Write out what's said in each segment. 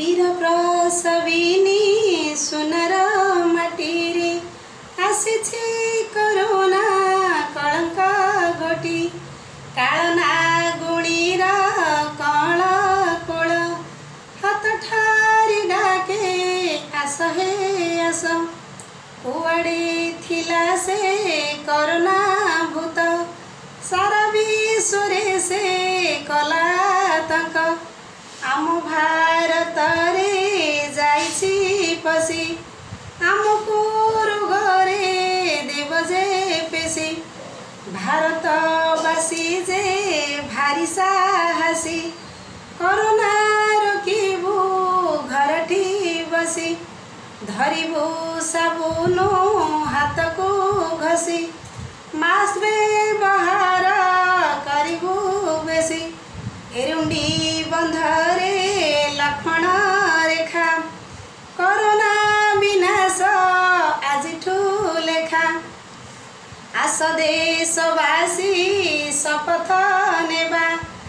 वीर प्रसविनी सुनर माटी आसीछि करोना कलंक घटी कालना गुणीर कल कोल हाथ ठारी डाके आस हे आस कुआड़े थिला से करोना भूत सारा विश्व से कला तंक आम भारत रे जाइछि पसी आमको रोगरे देव जे पेशी भारतवासी जे भारी साहसी करोना रोकिबू घरठी बसी धरिबू साबुनो हाथ को घसी मास्क व्यवहार करिबू बेसी एरुंडी बंधरे लक्ष्मण रेखा करोना विनाश आजिठू लेखा आस देशवासी शपथ नेबा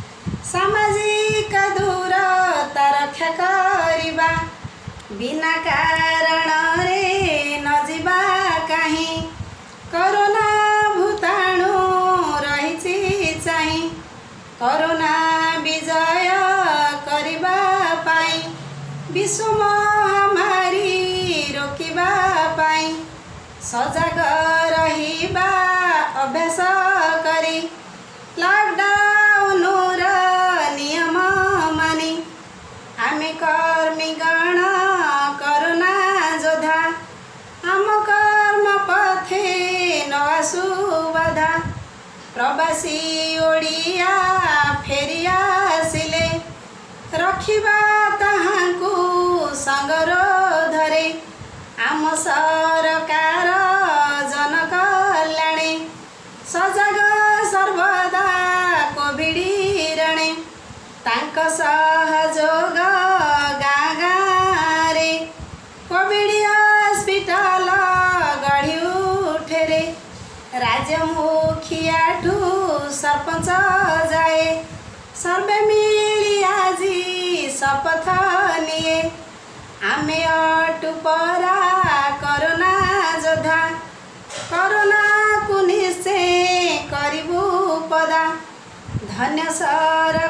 सामाजिक दूरता रक्षा करिबा बिना कारण रे न जिबा काहीं करोना भूताणु रहिछि चाहि करोना विजय करिबा पाई विश्व महामारी रोकिबा पाई सजग रहिबा अभ्यास करी लॉकडाउन नियम मानी आमे कर्मीगण करोना योद्धा आम कर्म पथे न आसु बाधा प्रवासी ओडिया फेरी आसिले रखिबा ताहांकु संगरोधरे आम सरकार जन कल्याणे सजग सर्वदा कोविड रणे तांक सहयोग गाँ गाँ रे कोविड हॉस्पिटल गढ़ी उठे रे राज्य मुखियाठू सरपंच जाए सर्वे मिली आजी शपथ निये आमे अटु परा करोना योद्धा करोना को निश्चय करिबू पदा धन्य सर